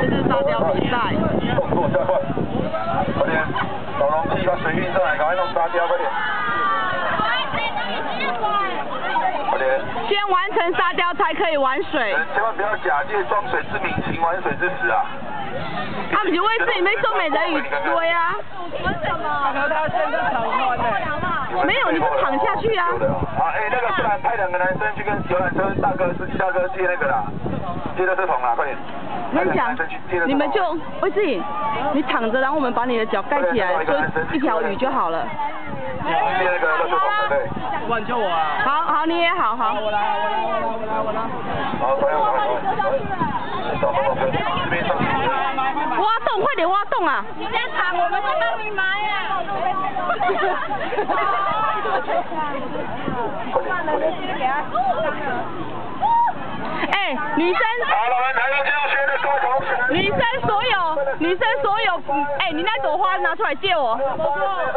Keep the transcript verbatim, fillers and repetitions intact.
是沙雕比赛。 动作加快，快点，找容器把水运上来，赶快弄沙雕，快点。快点。 先完成沙雕才可以玩水。 千万不要假借装水之名行玩水之实啊！ 他们就为自己没说美人鱼追啊。 为什么？可他现在躺宽的。 没有，你就躺下去啊。 啊，哎，那个不然派两个男生去跟游览车大哥司机大哥借那个啦，借垃圾桶啦，快点。 我跟你讲，你们就魏志颖，你躺着，然后我们把你的脚盖起来，就一条鱼就好了。 借那个垃圾桶，对。 挽救我啊！ 好好，你也好好。 我来，我来，我来，我来，我来。 好，快点，快点。找帮忙，这边上去。 挖洞，快点挖洞啊！ 你先躺，我们去帮你埋啊！ 哎，女生。 好了，我们台中技术学的各位同学。 女生所有，女生所有，哎，你那朵花拿出来借我。